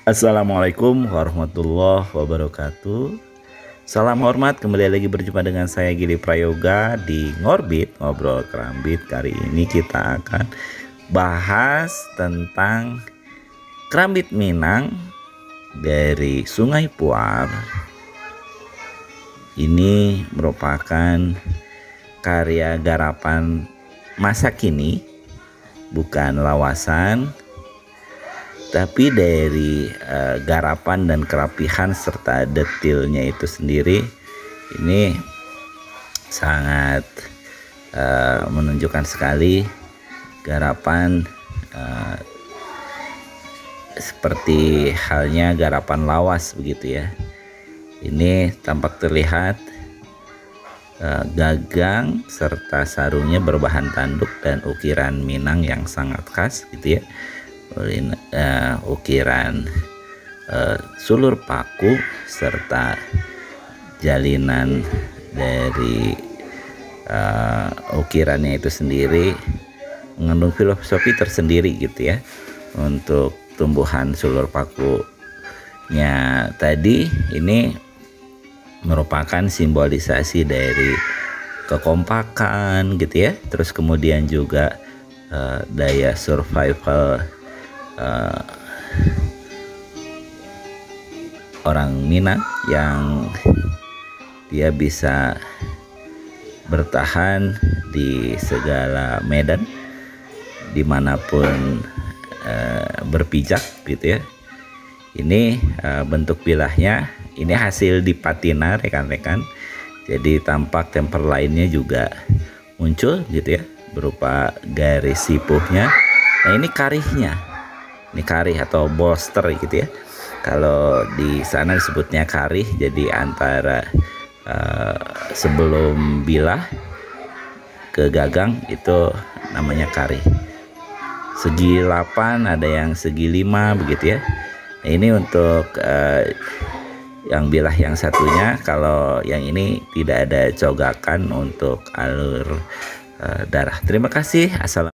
Assalamualaikum warahmatullahi wabarakatuh. Salam hormat, kembali lagi berjumpa dengan saya Gili Prayoga di Ngorbit, Ngobrol Kerambit. Kali ini kita akan bahas tentang Kerambit Minang dari Sungai Puar. Ini merupakan karya garapan masa kini, bukan lawasan, tapi dari garapan dan kerapihan serta detailnya itu sendiri ini sangat menunjukkan sekali garapan seperti halnya garapan lawas begitu ya. Ini tampak terlihat gagang serta sarungnya berbahan tanduk dan ukiran Minang yang sangat khas gitu ya. Ukiran sulur paku serta jalinan dari ukirannya itu sendiri mengandung filosofi tersendiri gitu ya. Untuk tumbuhan sulur pakunya tadi ini merupakan simbolisasi dari kekompakan gitu ya, terus kemudian juga daya survival orang Minang yang dia bisa bertahan di segala medan dimanapun berpijak gitu ya. Ini bentuk bilahnya ini hasil di patina rekan-rekan, jadi tampak temper lainnya juga muncul gitu ya berupa garis sipuhnya. Nah ini karihnya, ini karih atau bolster gitu ya. Kalau di sana disebutnya karih, jadi antara sebelum bilah ke gagang itu namanya karih. Segi 8, ada yang segi 5 begitu ya. Nah, ini untuk yang bilah yang satunya. Kalau yang ini tidak ada cogakan untuk alur darah. Terima kasih. Assalamualaikum.